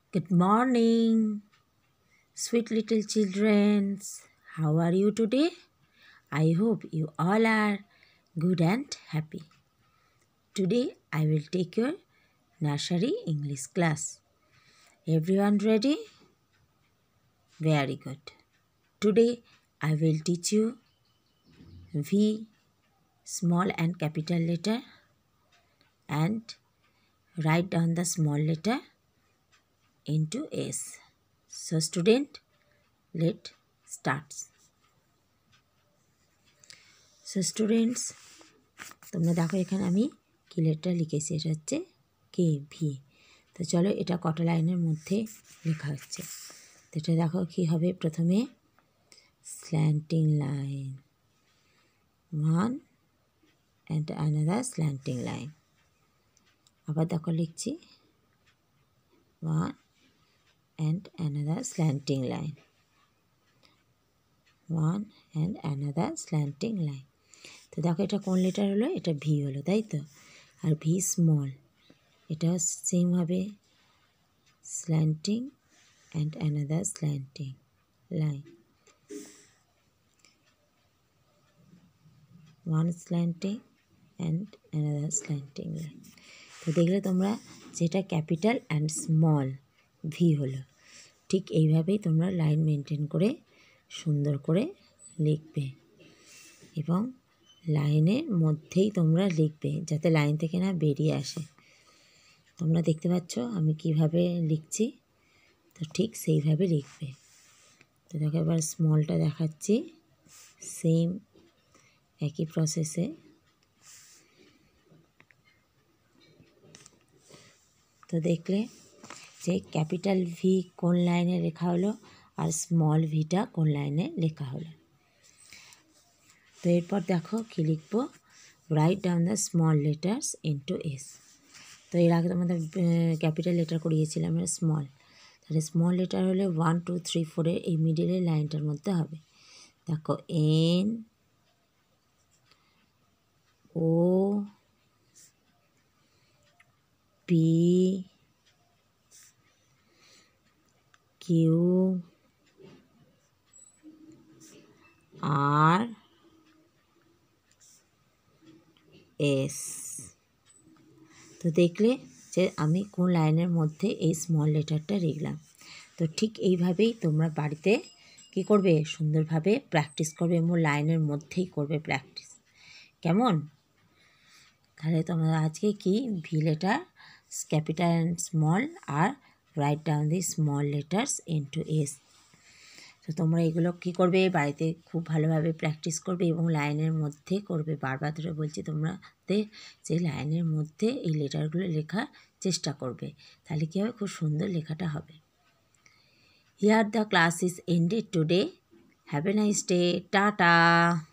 Good morning, sweet little children. How are you today? I hope you all are good and happy. Today I will take your nursery English class. Everyone ready? Very good. Today I will teach you V, small and capital letter, and write down the small letter into S. So student, let's start. So students, তোমরা দেখো এখানে আমি কি letter লিখেছি, এটা হচ্ছে K V. তো চলো এটা কটা লাইনের মধ্যে লেখা হচ্ছে। তো এটা দেখো কী হবে, প্রথমে slanting line, one and another slanting line. আবার দেখো লিখছি one and another slanting line, one and another slanting line. তো দেখো এটা কোন লেটার হলো, এটা ভি হলো, তাই তো। আর ভি স্মল, এটা সেম হবে slanting and another slanting line, one slanting and another slanting line. তো দেখলে তোমরা যেটা ক্যাপিটাল অ্যান্ড স্মল ভি হলো, ঠিক এইভাবেই তোমরা লাইন মেনটেন করে সুন্দর করে লিখবে এবং লাইনের মধ্যেই তোমরা লিখবে যাতে লাইন থেকে না বেরিয়ে আসে। তোমরা দেখতে পাচ্ছ আমি কিভাবে লিখছি, তো ঠিক সেইভাবে লিখবে। তো দেখো এবার স্মলটা দেখাচ্ছি, সেম একই প্রসেসে। তো দেখলে যে ক্যাপিটাল ভি কোন লাইনে লেখা হলো আর স্মল ভিটা কোন লাইনে লেখা হলো। তো এরপর দেখো কী লিখবো, write down the small letters into S. তো এর আগে তোমাদের ক্যাপিটাল লেটার করিয়েছিলাম, আমরা স্মল। তাহলে স্মল লেটার হলে 1 2 3 4 এই মিডিলের লাইনটার মধ্যে হবে। দেখো N O P Q R S. তো দেখলে যে আমি কোন লাইনের মধ্যে এই স্মল লেটারটা লিখলাম। তো ঠিক এইভাবেই তোমরা বাড়িতে কী করবে, সুন্দরভাবে প্র্যাকটিস করবে এবং লাইনের মধ্যেই করবে প্র্যাকটিস। কেমন? তাহলে তোমরা আজকে কি V letter capital and small আর write down the small letters into S. তো তোমরা এগুলো কী করবে, বাড়িতে খুব ভালোভাবে প্র্যাকটিস করবে এবং লাইনের মধ্যে করবে। বারবার ধরে বলছি তোমাদের যে লাইনের মধ্যে এই লেটারগুলো লেখার চেষ্টা করবে, তাহলে কী হবে, খুব সুন্দর লেখাটা হবে। Here the class is ended today. Have a nice day. Tata.